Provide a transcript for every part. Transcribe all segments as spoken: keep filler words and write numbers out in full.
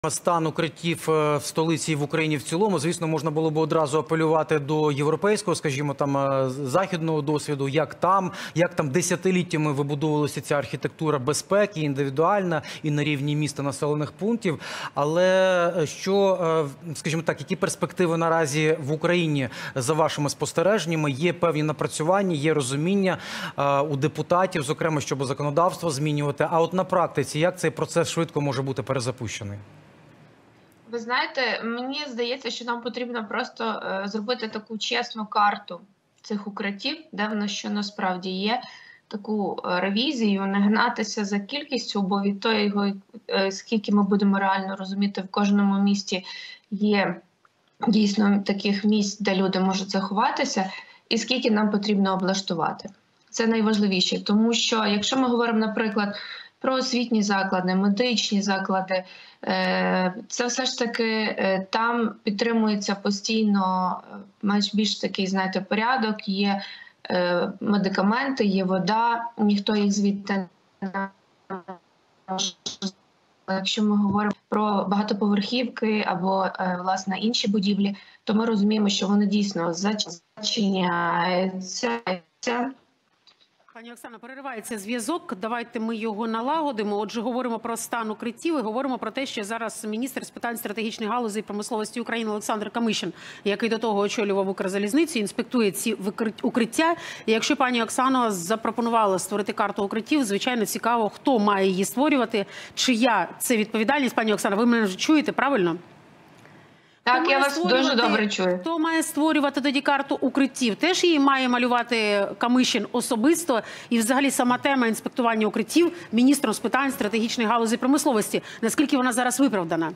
Стан укриттів в столиці і в Україні в цілому, звісно, можна було б одразу апелювати до європейського, скажімо, там, західного досвіду, як там, як там десятиліттями вибудовувалася ця архітектура безпеки, індивідуальна і на рівні міста, населених пунктів. Але що, скажімо так, які перспективи наразі в Україні за вашими спостереженнями? Є певні напрацювання, є розуміння у депутатів, зокрема, щоб законодавство змінювати. А от на практиці, як цей процес швидко може бути перезапущений? Ви знаєте, мені здається, що нам потрібно просто е, зробити таку чесну карту цих укриттів, де воно що насправді є, таку е, ревізію, не гнатися за кількістю, бо від того, е, скільки ми будемо реально розуміти, в кожному місті є дійсно таких місць, де люди можуть заховатися, і скільки нам потрібно облаштувати. Це найважливіше, тому що якщо ми говоримо, наприклад, про освітні заклади, медичні заклади, це все ж таки там підтримується постійно менш більш такий, знаєте, порядок, є медикаменти, є вода, ніхто їх звідти не може. Якщо ми говоримо про багатоповерхівки або, власне, інші будівлі, то ми розуміємо, що вони дійсно зачиняються. Пані Оксано, переривається зв'язок. Давайте ми його налагодимо. Отже, говоримо про стан укриттів і говоримо про те, що зараз міністр з питань стратегічних галузей і промисловості України Олександр Камишин, який до того очолював Укрзалізницю, інспектує ці укриття. І якщо пані Оксано запропонувала створити карту укриттів, звичайно, цікаво, хто має її створювати, чия це відповідальність. Пані Оксано, ви мене вже чуєте, правильно? Так, я вас дуже добре чую. Хто має створювати тоді карту укриттів? Теж її має малювати Камишин особисто? І взагалі сама тема інспектування укриттів міністром з питань стратегічної галузі промисловості. Наскільки вона зараз виправдана?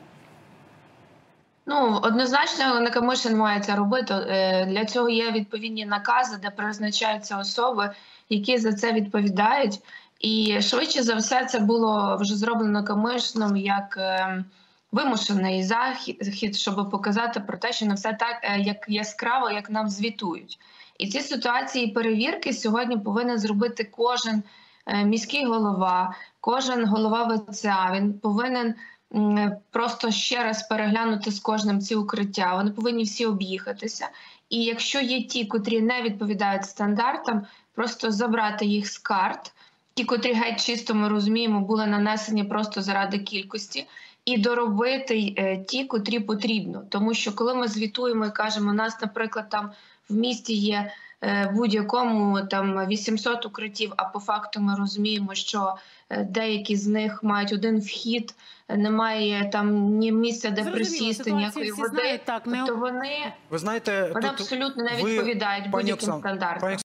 Ну, однозначно, не Камишин має це робити. Для цього є відповідні накази, де призначаються особи, які за це відповідають. І швидше за все це було вже зроблено Камишином як вимушений захід, щоб показати про те, що не все так як яскраво, як нам звітують. І ці ситуації перевірки сьогодні повинен зробити кожен міський голова, кожен голова ВЦА. Він повинен просто ще раз переглянути з кожним ці укриття. Вони повинні всі об'їхатися. І якщо є ті, котрі не відповідають стандартам, просто забрати їх з карт. Ті, котрі геть чисто, ми розуміємо, були нанесені просто заради кількості, і доробити ті, котрі потрібно. Тому що коли ми звітуємо і кажемо, у нас, наприклад, там в місті є в будь-якому там вісімсот укриттів, а по факту ми розуміємо, що деякі з них мають один вхід, немає там ні місця, де присісти, ніякої води, знають, так, тобто вони, ви знаєте, вони абсолютно не відповідають будь-яким стандартам.